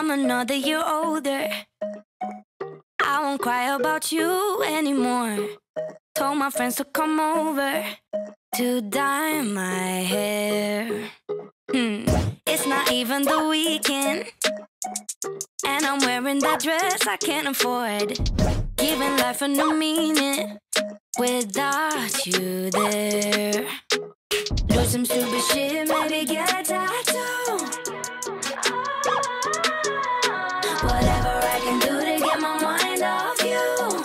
I'm another year older. I won't cry about you anymore. Told my friends to come over to dye my hair. It's not even the weekend, and I'm wearing that dress I can't afford. Giving life a new meaning without you there. Do some stupid shit, maybe get a tattoo. Whatever I can do to get my mind off you.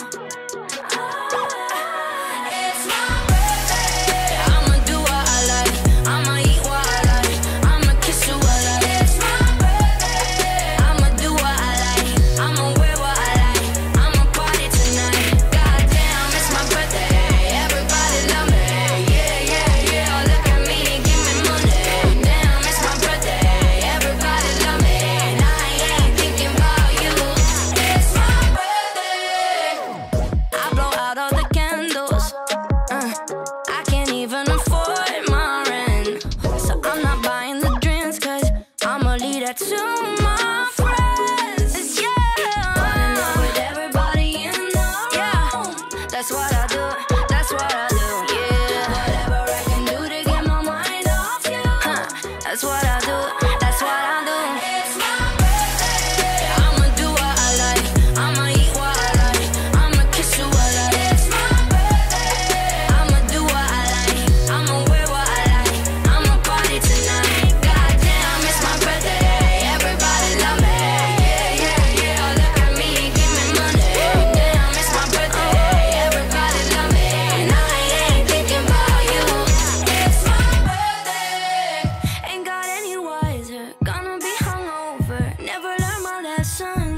It's my birthday. I'ma do what I like. I'ma eat what I like. I'ma kiss who I like. It's my birthday. I'ma do what I like. I'ma wear what I like. I'ma party tonight. Goddamn, it's my birthday. Everybody love me. Yeah, yeah, yeah. Look at me, give me money. Damn, it's my birthday. Everybody love me. And I ain't thinking about you. It's my birthday. I blow out all the candles. I can't even afford my rent, so I'm not buying the drinks, cause I'ma leave that to my friends. Yeah, running out with everybody in the room. That's what I do, that's what I do. Yeah, whatever I can do to get my mind off you. That's what I do, that's what I do. It's my birthday. I'ma do what I like. I'ma eat what I like. I'ma kiss who I like. It's my birthday. I'ma do what I like. I'ma wear what I like. I'ma party tonight. Goddamn, it's my birthday. Everybody love me. Yeah, yeah, yeah. Look at me, give me money. Damn, it's my birthday. Everybody love me. And I ain't thinking about you. It's my birthday. Ain't got any wiser. Gonna be hungover. Never learned my lesson.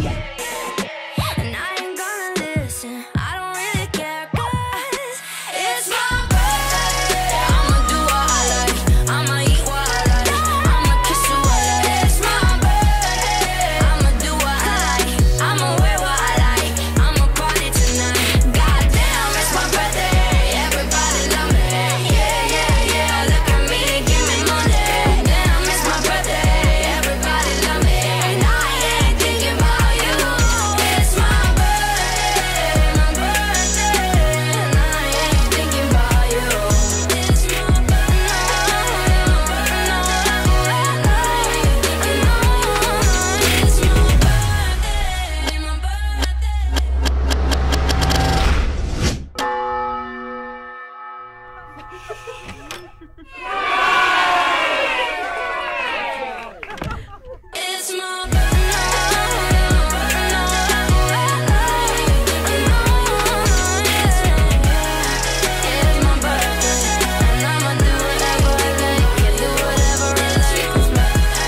And I ain't gonna listen. I don't really care, cause it's my birthday. I'ma do what I like. I'ma eat what I like. I'ma kiss who I like. It's my birthday. I'ma do what I like. I'ma wear what I like. I'ma party tonight. Goddamn, it's my birthday. Everybody love me. Yeah, yeah, yeah. Look at me, give me money. Damn, it's my birthday. Everybody love me. And I ain't thinking about you. It's my birthday, my birthday. And I ain't thinking about you. It's my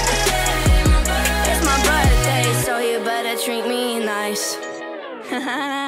treat me nice.